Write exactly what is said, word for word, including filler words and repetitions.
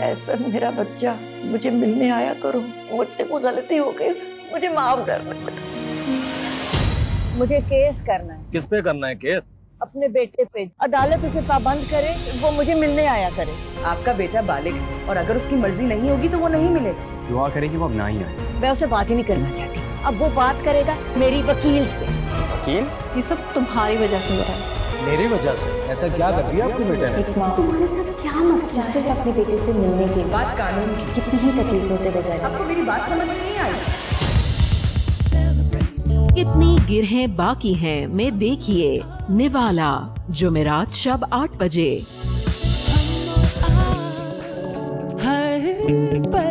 एहसन मेरा बच्चा, मुझे मिलने आया करो। मुझसे कोई गलती हो गई, मुझे माफ कर दो। मुझे केस करना है। किस पे करना है केस? अपने बेटे पे। अदालत उसे पाबंद करे, वो मुझे मिलने आया करे। आपका बेटा बालिग है और अगर उसकी मर्जी नहीं होगी तो वो नहीं मिलेगा। दुआ करें कि वो अब ना ही आए। मैं उसे बात ही नहीं करना चाहती। अब वो बात करेगा मेरी वकील से। वकील? ये सब तुम्हारी वजह से हो रहा है। मेरी वजह से? ऐसा क्या कर दिया आपके बेटे ने? तुम्हारे साथ क्या मसला है? अपने बेटे से मिलने के बात कानून की। कितनी ही तकलीफों से गुजरी। आपको मेरी बात समझ में नहीं आई? कितनी गिरहें बाकी हैं में देखिए निवाला, जुमेरात शब आठ बजे।